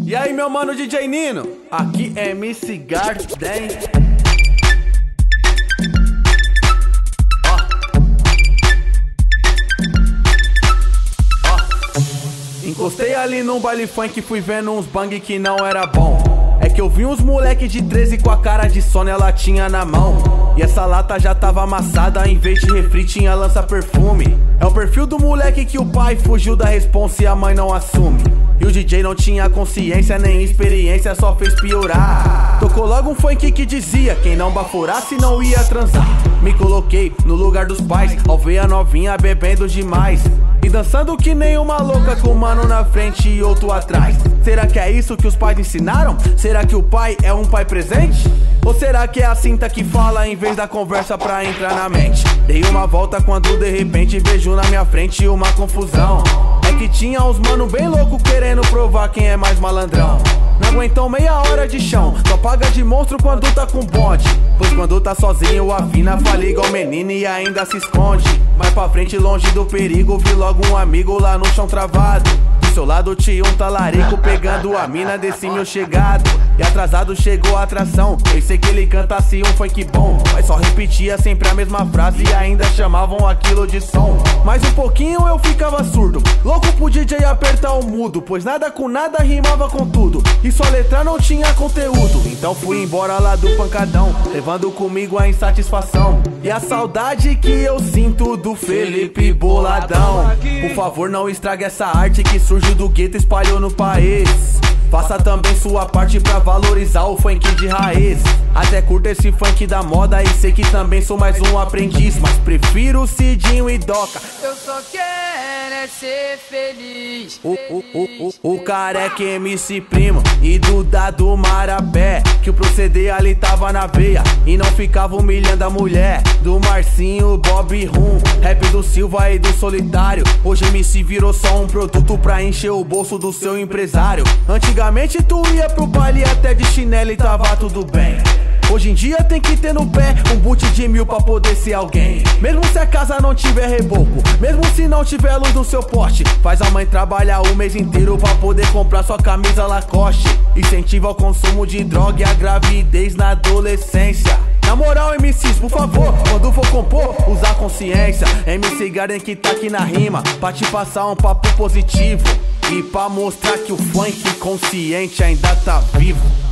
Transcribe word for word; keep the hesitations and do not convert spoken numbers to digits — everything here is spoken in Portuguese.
E aí, meu mano D J Nino? Aqui é M C Garden. Ó. Ó. Encostei ali num baile funk, fui vendo uns bang que não era bom. É que eu vi uns moleque de treze com a cara de sono e a latinha na mão. E essa lata já tava amassada, em vez de refri tinha lança-perfume. É o perfil do moleque que o pai fugiu da responsa e a mãe não assume. E o D J não tinha consciência nem experiência, só fez piorar. Tocou logo um funk que dizia: quem não baforasse não ia transar. Me coloquei no lugar dos pais ao ver a novinha bebendo demais e dançando que nem uma louca, com um mano na frente e outro atrás. Será que é isso que os pais ensinaram? Será que o pai é um pai presente? Ou será que é a cinta que fala em vez da conversa pra entrar na mente? Dei uma volta quando de repente vejo na minha frente uma confusão. É que tinha uns mano bem louco querendo provar quem é mais malandrão. Não aguentou meia hora de chão, só paga de monstro quando tá com bonde. Pois quando tá sozinho afina, fala igual menino e ainda se esconde. Mais pra frente, longe do perigo, vi logo um amigo lá no chão travado. Do seu lado tinha um talarico pegando a mina desse meu chegado. E atrasado chegou a atração, pensei que ele cantasse um funk bom, mas só repetia sempre a mesma frase e ainda chamavam aquilo de som. Mais um pouquinho eu ficava surdo, louco pro D J apertar o mudo, pois nada com nada rimava com tudo e sua letra não tinha conteúdo. Então fui embora lá do pancadão, levando comigo a insatisfação e a saudade que eu sinto do Felipe Boladão. Por favor, não estrague essa arte que surgiu do gueto e espalhou no país. Faça também sua parte pra valorizar o funk de raiz. Até curto esse funk da moda e sei que também sou mais um aprendiz, mas prefiro Cidinho e Doca. Eu só quero é ser feliz. O, o, o, o, o Careca M C Primo e Duda do Marabé, que o proceder ali tava na veia e não ficava humilhando a mulher. Do Marcinho, Bob Rum, rap do Silva e do Solitário. Hoje M C virou só um produto pra encher o bolso do seu empresário. Antigamente tu ia pro baile até de chinelo e tava tudo bem. Hoje em dia tem que ter no pé um boot de mil pra poder ser alguém. Mesmo se a casa não tiver reboco, mesmo se não tiver luz no seu poste, faz a mãe trabalhar o mês inteiro pra poder comprar sua camisa Lacoste. Incentiva ao consumo de droga e a gravidez na adolescência. Na moral, M Cs, por favor, quando for compor, usar consciência. M C Garden que tá aqui na rima pra te passar um papo positivo e pra mostrar que o funk consciente ainda tá vivo.